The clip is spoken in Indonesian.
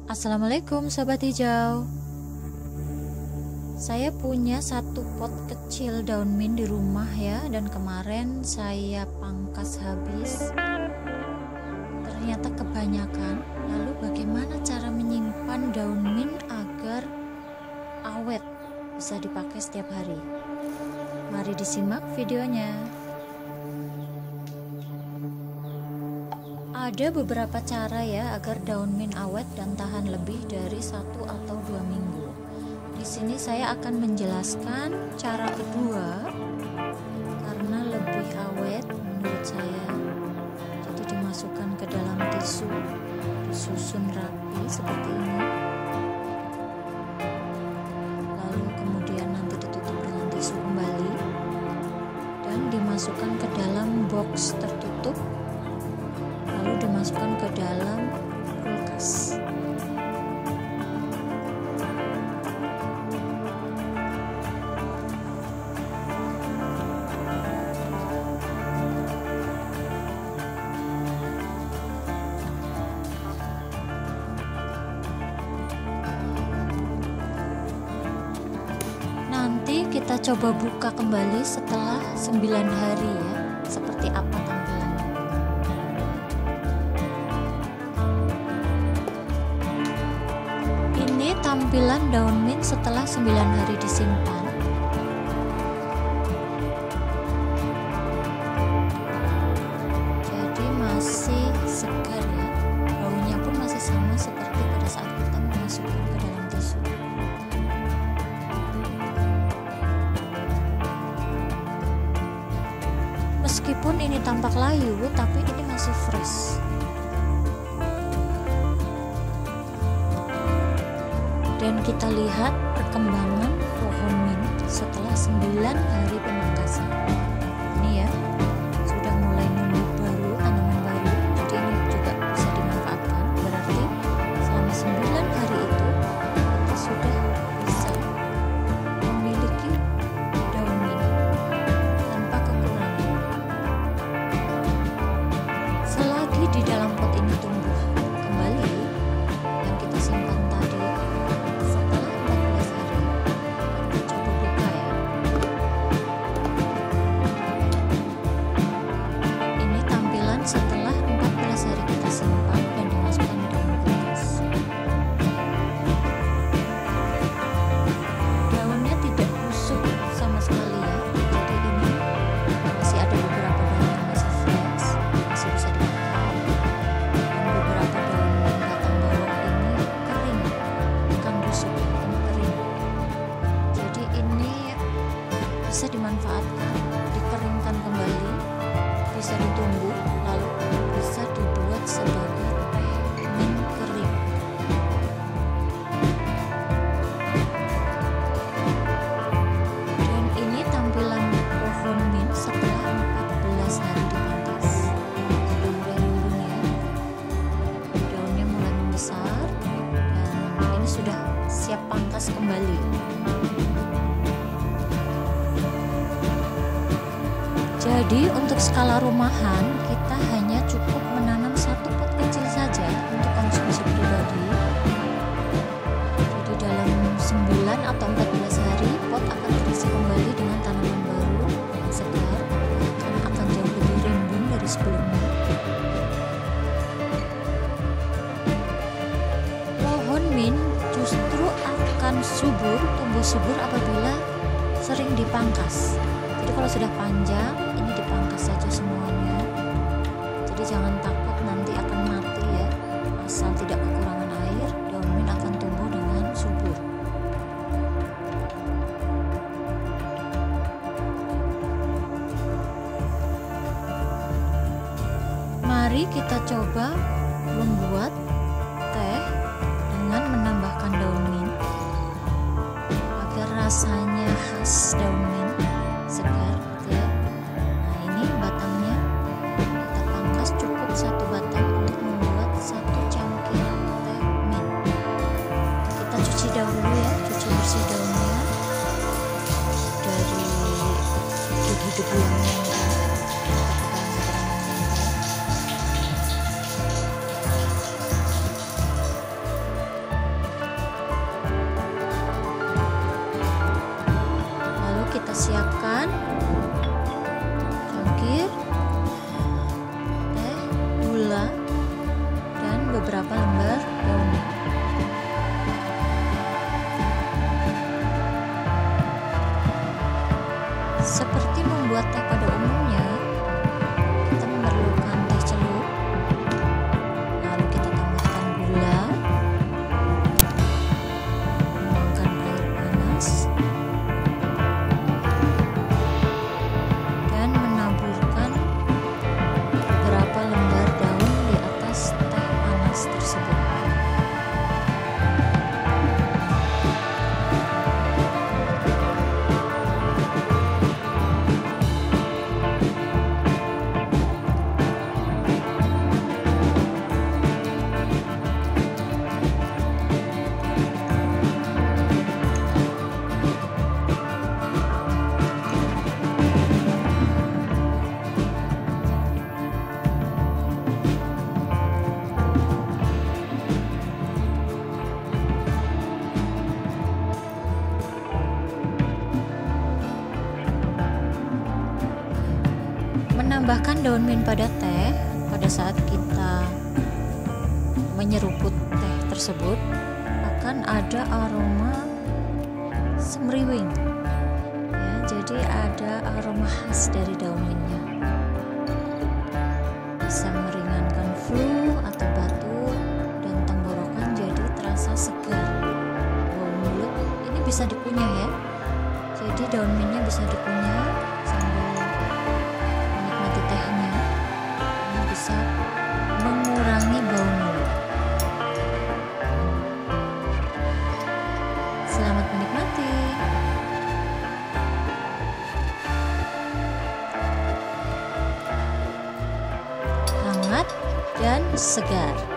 Assalamualaikum Sobat Hijau. Saya punya satu pot kecil daun mint di rumah ya, dan kemarin saya pangkas habis. Ternyata kebanyakan. Lalu bagaimana cara menyimpan daun mint agar awet, bisa dipakai setiap hari? Mari disimak videonya. Ada beberapa cara ya agar daun mint awet dan tahan lebih dari 1 atau 2 minggu. Di sini saya akan menjelaskan cara kedua karena lebih awet menurut saya. Jadi dimasukkan ke dalam tisu, disusun rapi seperti ini. Lalu kemudian nanti ditutup dengan tisu kembali dan dimasukkan ke dalam box tertutup. Lalu dimasukkan ke dalam kulkas. Nanti kita coba buka kembali setelah 9 hari ya, seperti apa tampilannya. Tampilan daun mint setelah 9 hari disimpan. Jadi masih segar ya. Baunya pun masih sama seperti pada saat kita memasukkan ke dalam tisu. Meskipun ini tampak layu, tapi ini masih fresh. Dan kita lihat perkembangan pohon mint setelah 9 hari pemangkasan. Ini ya, sudah mulai numbuh baru, tanaman baru. Jadi ini juga bisa dimanfaatkan. Berarti selama 9 hari itu kita sudah bisa memiliki daun mint tanpa kekurangan. Selagi di dalam pot ini tumbuh kembali yang kita simpan tadi, setelah 14 hari kita simpan dan dimasukkan ke dalam kulkas. Daunnya tidak busuk sama sekali ya. Jadi ini masih ada beberapa daun yang masih fresh, masih bisa dipakai. Dan beberapa daun batang bawah ini kering, bukan busuk, ini kering. Jadi ini bisa dimanfaatkan, dikeringkan kembali, bisa ditumbuk, lalu bisa dibuat sebagai teh mint kering. Dan ini tampilan pohon mint setelah 14 hari dipangkas. Sudah mulai numbuh ya, daunnya mulai membesar, dan ini sudah siap pangkas kembali. Jadi untuk skala rumahan kita hanya cukup menanam satu pot kecil saja untuk konsumsi pribadi. Jadi dalam 9 atau 14 hari pot akan terisi kembali dengan tanaman baru yang segar dan akan jauh lebih rimbun dari sebelumnya. Pohon mint justru akan tumbuh subur apabila sering dipangkas. Jadi kalau sudah panjang, ini dipangkas saja semuanya. Jadi jangan takut nanti akan mati ya. Asal tidak kekurangan air, daun mint akan tumbuh dengan subur. Mari kita coba membuat teh dengan menambahkan daun mint agar rasanya khas daun mint. Segar gitu ya. Nah ini batangnya kita pangkas cukup 1 batang untuk membuat 1 cangkir teh mint. Kita cuci dahulu ya, cuci bersih daunnya dari debu-debu yang menempel. Menambahkan daun mint pada teh pada saat kita menyeruput teh tersebut akan ada aroma semriwing ya, jadi ada aroma khas dari daun mintnya, bisa meringankan flu atau batuk dan tenggorokan, jadi terasa segar. Bau mulut ini bisa dikunyah ya, jadi daun mintnya bisa dikunyah sambil menikmati tehnya, ini bisa mengurangi bau mulut. Selamat menikmati. Hangat dan segar.